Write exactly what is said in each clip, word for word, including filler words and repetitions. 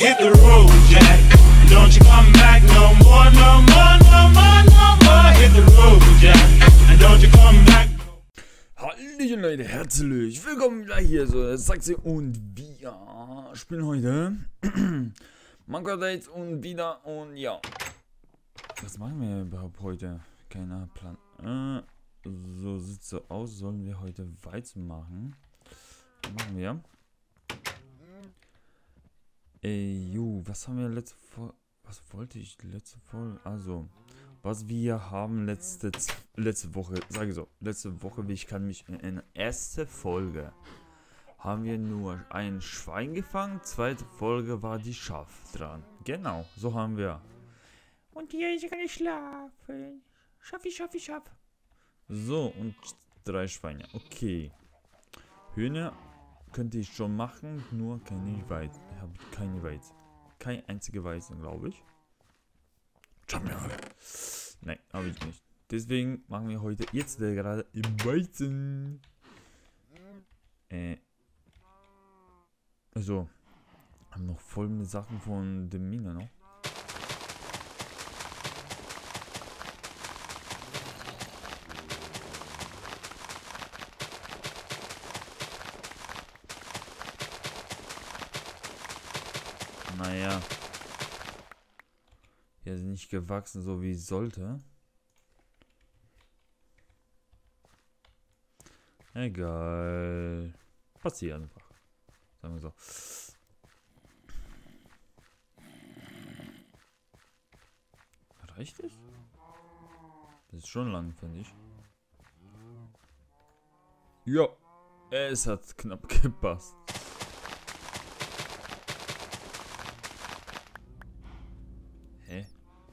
hit the road, Jack. Don't you come back no more, no more, no more, no more. Hit the road, Jack. And don't you come back. Hallöchen Leute, herzlich willkommen gleich hier, so, das sagt sie, und wir spielen heute Minecraft Dates und wieder, und ja. Was machen wir überhaupt heute? Keiner Plan. Äh, so sieht so aus, sollen wir heute Weizen machen? Was machen wir? Ey, jo, was haben wir letzte Folge? Was wollte ich letzte Folge? Also, was wir haben letzte letzte Woche, sage ich so, letzte Woche, wie ich kann mich in, in der ersten Folge haben wir nur ein Schwein gefangen, zweite Folge war die Schaf dran. Genau, so haben wir. Und hier ist kann ich schlafen. Schaffi, schaffi, schaff. So, und drei Schweine. Okay. Hühner könnte ich schon machen, nur keine Weizen. Ich habe keine Weizen. Kein einzige Weizen, glaube ich. Nein, habe ich nicht. Deswegen machen wir heute jetzt gerade im Weizen. Äh. Also. Haben noch folgende Sachen von der Mine noch. Naja. Hier sind nicht gewachsen, so wie es sollte. Egal. Passiert einfach. Sagen wir so. Reicht es? Das ist schon lang, finde ich. Ja. Es hat knapp gepasst. Hä?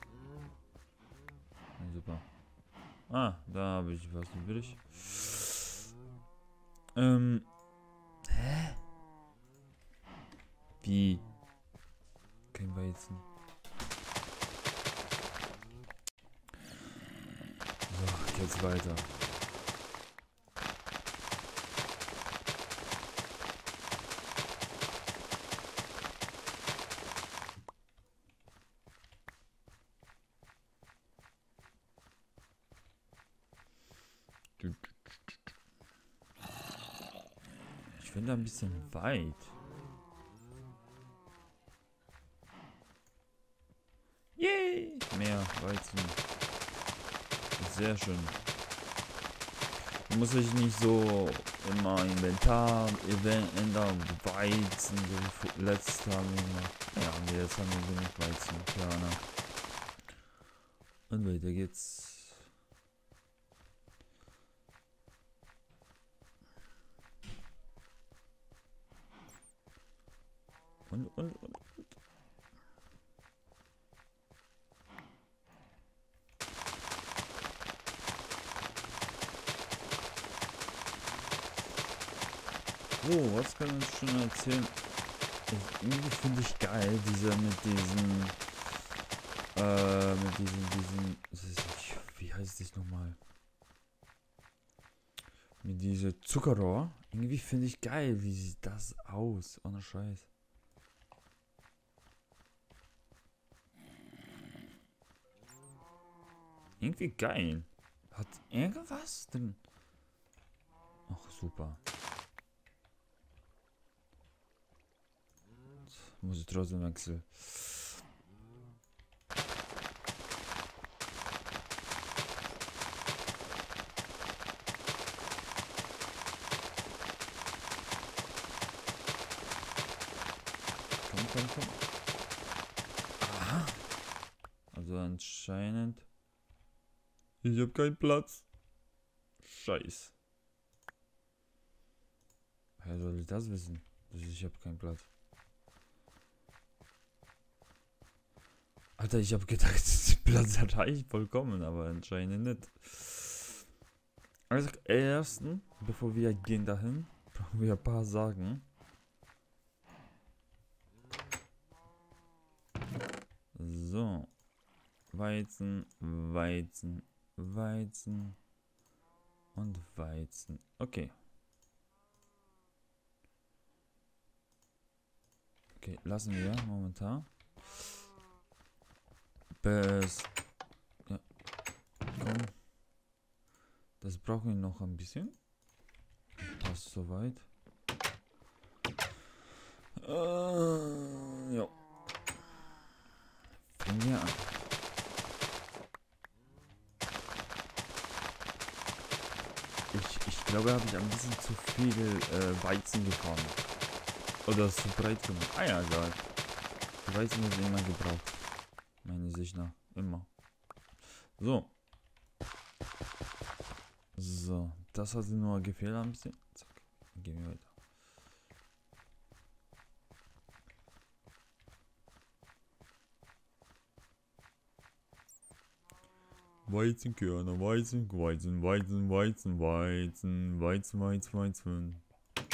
Super. Ah, da habe ich was übrig. Ähm. Hä? Wie? Kein Weizen. So, geht's weiter. Ich finde ein bisschen weit. Yay! Mehr Weizen. Sehr schön. Muss ich nicht so immer Inventar Event ändern. Weizen, so wie letztes haben wir gemacht. Ja, nee, jetzt haben wir genug Weizen. Ja, ne? Und weiter geht's. Und, und, und, und. So, was kann ich schon erzählen? Ich, irgendwie finde ich geil, diese mit diesen, äh, mit diesen, diesen, das ist nicht, wie heißt das nochmal? Mit diesem Zuckerrohr. Irgendwie finde ich geil, wie sieht das aus? Ohne Scheiß. Irgendwie geil. Hat irgendwas denn? Ach, super. Jetzt muss ich trotzdem wechseln. Komm, komm, komm. Aha. Also anscheinend. Ich habe keinen Platz. Scheiß. Woher soll ich das wissen? Ich habe keinen Platz. Alter, ich habe gedacht, der Platz reicht vollkommen, aber anscheinend nicht. Also ersten, bevor wir gehen dahin, brauchen wir ein paar Sachen. So. Weizen, Weizen, Weizen und Weizen. Okay. Okay, lassen wir momentan. Bis. Ja. Komm. Das brauchen wir noch ein bisschen. Passt soweit. Äh, ja. Fangen wir an. Ich, ich glaube, habe ich ein bisschen zu viel äh, Weizen gefahren. Oder zu breit gemacht. Ah ja, egal. Die Weizen wird immer gebraucht. Meine Sicht nach. Immer. So. So. Das hat nur gefehlt ein bisschen. Zack. Gehen wir weiter. Weizenkörner, Weizen, Weizen, Weizen, Weizen, Weizen, Weizen, Weizen, Weizen.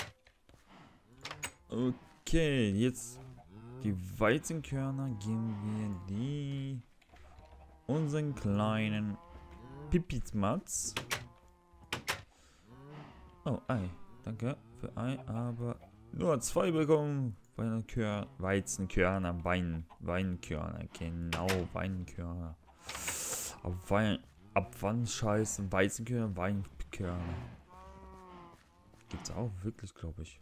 Okay, jetzt die Weizenkörner geben wir die unseren kleinen Pipizmatz. Oh, Ei. Danke für Ei, aber nur zwei bekommen. Weizenkörner, Weizenkörner, Wein, Weinkörner, genau, Weinkörner. Ab, Wein, ab wann scheißen Weizenkörner, Weinkörner? Gibt's auch wirklich, glaube ich.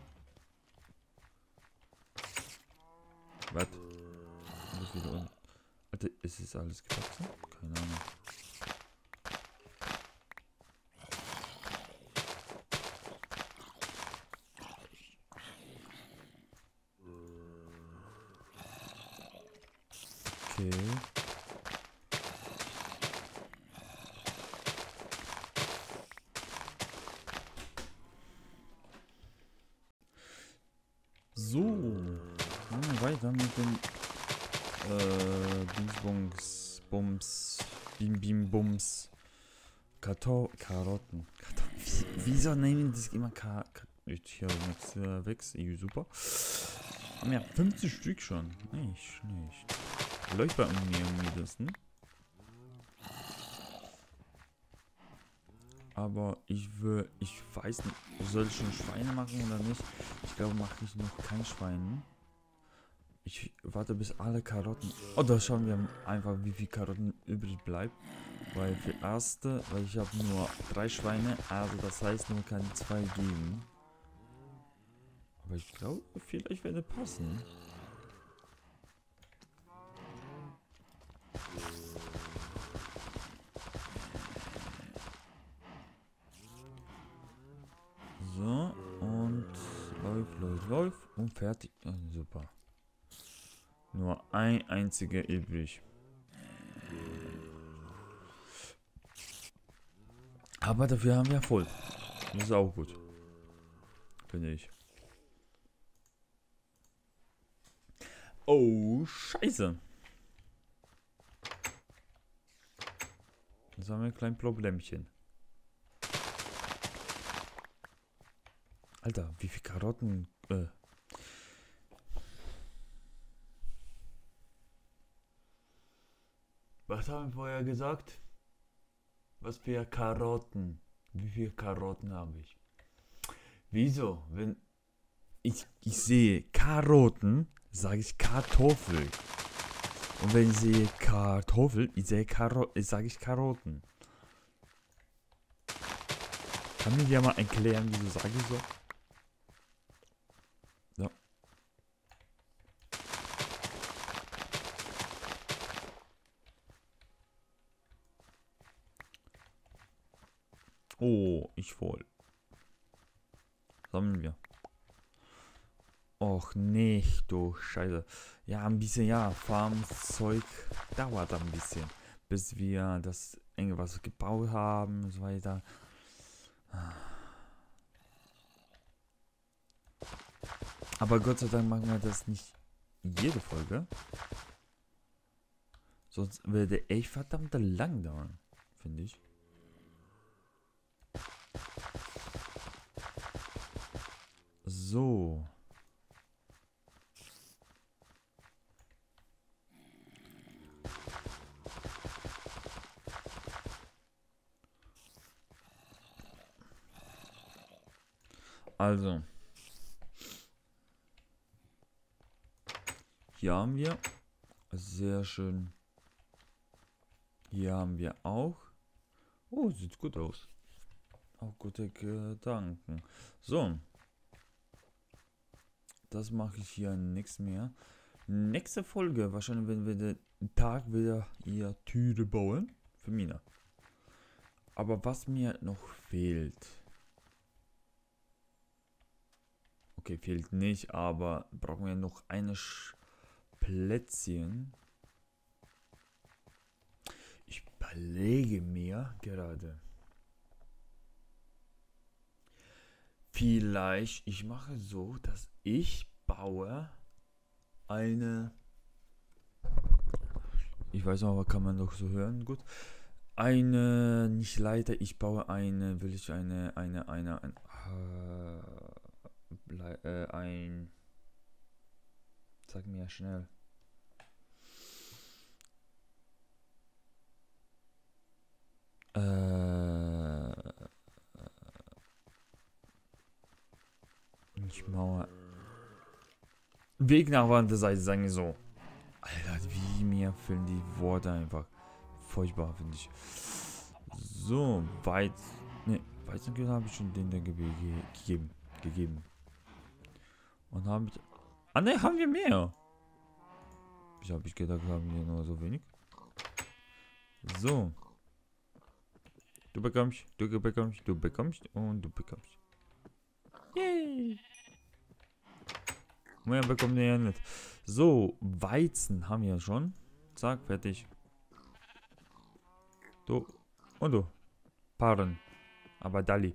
Was? Alles wieder unten. Alter, ist es alles gewachsen? Keine Ahnung. Okay. So, machen wir weiter mit dem äh, Dingsbums, Bums, Bim Bim Bums, Karto Karotten. Karotten. Wieso nehmen das immer K? Ich höre nichts äh, weg, super. Haben ja fünfzig Stück schon. Nicht schlecht. Läuft bei mir irgendwie das, ne? Aber ich will, ich weiß nicht, soll ich schon Schweine machen oder nicht? Ich glaube, mache ich noch kein Schwein. Ich warte bis alle Karotten. Oh, da schauen wir einfach, wie viel Karotten übrig bleibt. Weil für erste, weil ich habe nur drei Schweine, also das heißt, nur kann zwei geben. Aber ich glaube, vielleicht werde passen. So, und läuft, läuft, läuft und fertig. Oh, super. Nur ein einziger übrig. Aber dafür haben wir voll. Das ist auch gut. Finde ich. Oh, scheiße. Jetzt haben wir ein kleines Problemchen. Alter, wie viel Karotten... Äh. Was haben wir vorher gesagt? Was für Karotten? Wie viele Karotten habe ich? Wieso? Wenn ich, ich sehe Karotten, sage ich Kartoffel. Und wenn ich sehe Kartoffel, ich sehe Karo sage ich Karotten. Kann mir ja mal erklären, wieso sage ich so? Ja. Oh, ich voll. Sammeln wir. Och, nicht, du Scheiße. Ja, ein bisschen, ja, Farmzeug dauert ein bisschen, bis wir das irgendwas gebaut haben und so weiter. Aber Gott sei Dank machen wir das nicht jede Folge. Sonst würde echt verdammt lang dauern, finde ich. So. Also. Hier haben wir. Sehr schön. Hier haben wir auch. Oh, sieht gut aus. Auch gute Gedanken. So. Das mache ich hier nichts mehr. Nächste Folge, wahrscheinlich wenn wir den Tag wieder hier Türe bauen. Für Mina. Aber was mir noch fehlt. Okay, fehlt nicht, aber brauchen wir noch eine Sch Plätzchen. Ich überlege mir gerade. Vielleicht, ich mache so, dass ich baue eine. Ich weiß noch, aber kann man doch so hören, gut. Eine, nicht Leiter, ich baue eine, will ich eine, eine, eine, ein, äh, äh, ein, sag mir schnell. Äh, ich Mauer. Weg nach Wandseite, sagen wir so. Alter, wie mir fehlen die Worte einfach. Furchtbar, finde ich. So, weit. Ne, Weizen habe ich schon den da ge ge gegeben. Gegeben. Und haben wir. Ah, ne, haben wir mehr. Ich habe ich gedacht, haben wir nur so wenig. So. Du bekommst, du bekommst, du bekommst und du bekommst. Yay! Mehr bekommt ihr ja nicht. So, Weizen haben wir schon. Zack, fertig. Du und du. Paaren. Aber Dali.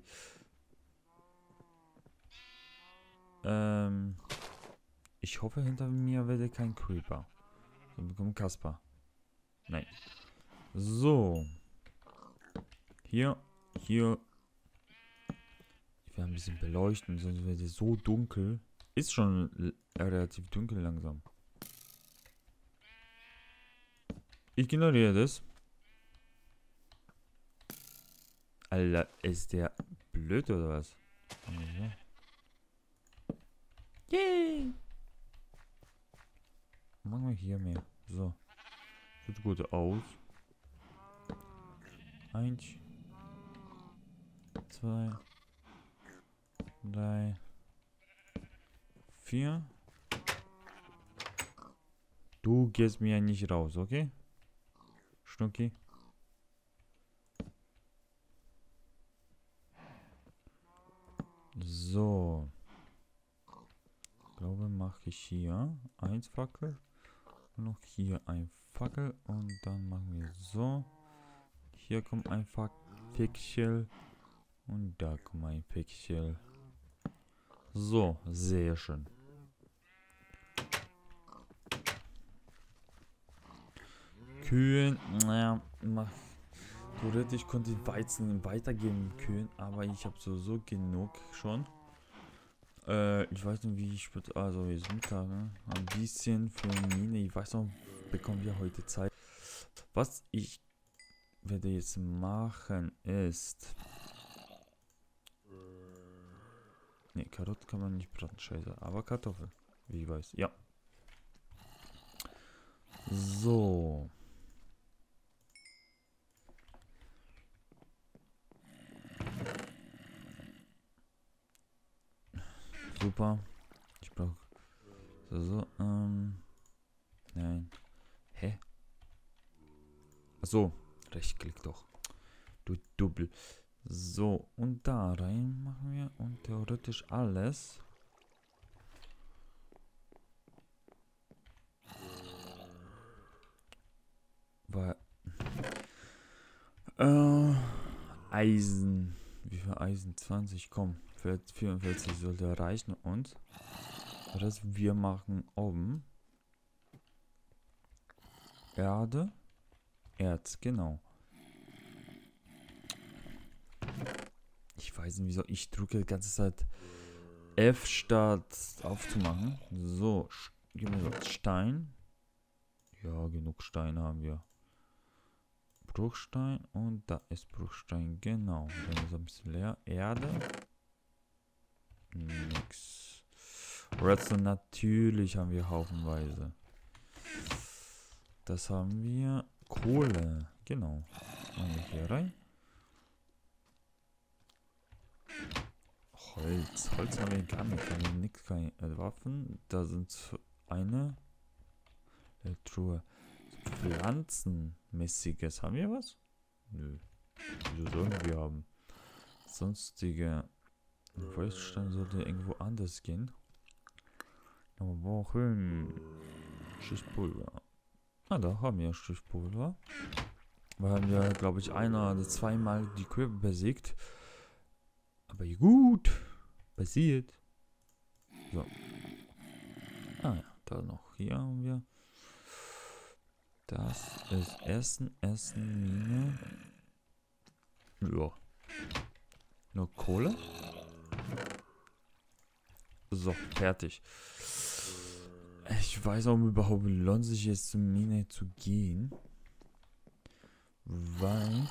Ähm. Ich hoffe, hinter mir werde kein Creeper. Dann bekommt Kasper. Nein. So. Hier. Hier. Ich werde ein bisschen beleuchten, sonst wird es so dunkel. Ist schon relativ dunkel langsam. Ignoriere das. Alter, ist der blöd oder was? Yay! Machen wir hier mehr. So. Sieht gut aus. Eins. Zwei. Drei. Vier. Du gehst mir nicht raus, okay? Schnucki. So. Ich glaube, mache ich hier eins Fackel. Und noch hier ein Fackel. Und dann machen wir so. Hier kommt ein Fackel. Und da kommt ein Fackel. So, sehr schön. Kühen, naja, mach. Theoretisch konnte ich Weizen weitergeben Kühen, aber ich habe so so genug schon. Äh, ich weiß nicht, wie ich würde, also jetzt Mittag, ne? Ein bisschen für Mine. Ich weiß noch, bekommen wir heute Zeit. Was ich werde jetzt machen ist. Ne, Karotten kann man nicht braten, scheiße. Aber Kartoffel, wie ich weiß, ja. So. Super. Ich brauche so, so, ähm. Nein. Hä? Achso, Rechtsklick doch. Du Double. So, und da rein machen wir und theoretisch alles. Weil. Äh, Eisen. Wie viel Eisen? zwanzig, komm. vierundvierzig sollte reichen und das wir machen oben Erde, Erz, genau. Ich weiß nicht wieso, ich drücke die ganze Zeit F statt aufzumachen. So, gib mir so Stein. Ja, genug Steine haben wir. Bruchstein und da ist Bruchstein, genau. Dann ist ein bisschen leer. Erde. Nix. Redstone natürlich haben wir haufenweise. Das haben wir. Kohle. Genau. Machen wir hier rein. Holz. Holz haben wir gar nicht. Haben wir nichts, keine äh, Waffen. Da sind eine äh, Truhe. Pflanzenmäßiges. Haben wir was? Nö. Wieso sollen wir haben? Sonstige Feuerstein sollte irgendwo anders gehen. Aber wohin? Schichtpulver. Ah, da haben wir Schichtpulver. Wir haben ja, glaube ich, einer oder zweimal die Creeper besiegt. Aber gut. Passiert. So. Ah ja, da noch. Hier haben wir. Das ist Essen, Essen, Mine. Ja. Nur Kohle. So, fertig. Ich weiß auch überhaupt, lohnt sich jetzt zur Mine zu gehen. Weil...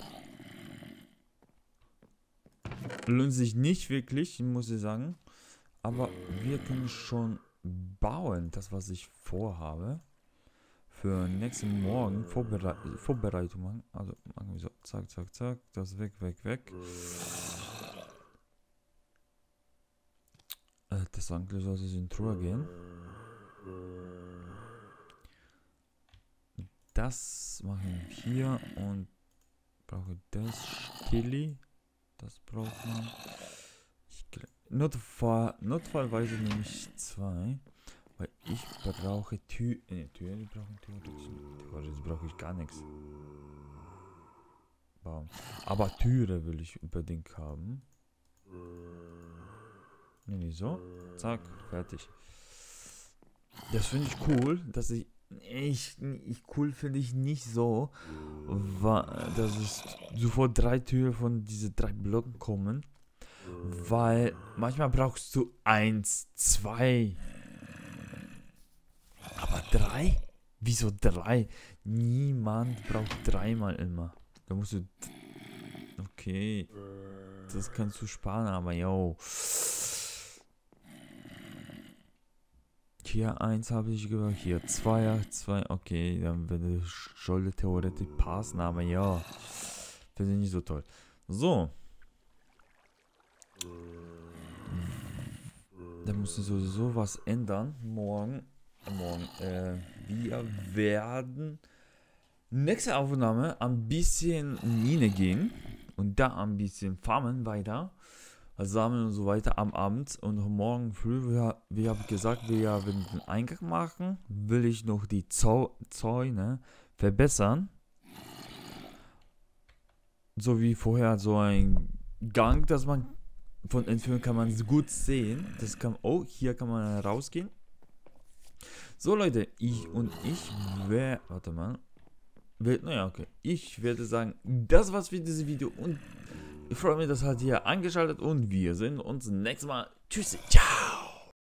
lohnt sich nicht wirklich, muss ich sagen. Aber wir können schon bauen, das was ich vorhabe. Für nächsten Morgen Vorbere Vorbereitung machen. Also machen wir so, zack, zack, zack. Das weg, weg, weg. Äh, das eigentlich sollte in Truhe gehen. Das machen wir hier und brauche das Stilli. Das braucht man. Ich Notfall, notfallweise nehme ich zwei. Weil ich brauche Tür. Ne, Türen, die brauchen Türen. Jetzt brauche ich gar nichts. Baum. Aber Türe will ich unbedingt haben. Ne, so. Zack, fertig. Das finde ich cool, dass ich. Ich, ich cool finde ich nicht so, dass es sofort drei Türen von diesen drei Blöcken kommen. Weil manchmal brauchst du eins, zwei. Aber drei? Wieso drei? Niemand braucht dreimal immer. Da musst du... Okay. Das kannst du sparen, aber yo. Hier eins habe ich gemacht, hier zwei, zwei. Okay, dann würde sollte theoretisch passen, aber ja. Finde ich nicht so toll. So. Da muss ich sowieso was ändern. Morgen. Morgen. Äh, wir werden nächste Aufnahme ein bisschen Mine gehen. Und da ein bisschen farmen weiter. Sammeln und so weiter am Abend. Und morgen früh, wir, wir haben gesagt, wir werden den Eingang machen. Will ich noch die Zau Zäune verbessern. So wie vorher so ein Gang, dass man von entfernt kann man gut sehen. Das kann, oh, hier kann man rausgehen. So Leute, ich und ich werde, warte mal. Naja, okay. Ich werde sagen, das war's für dieses Video und ich freue mich, dass ihr hier eingeschaltet und wir sehen uns nächstes Mal. Tschüss, ciao.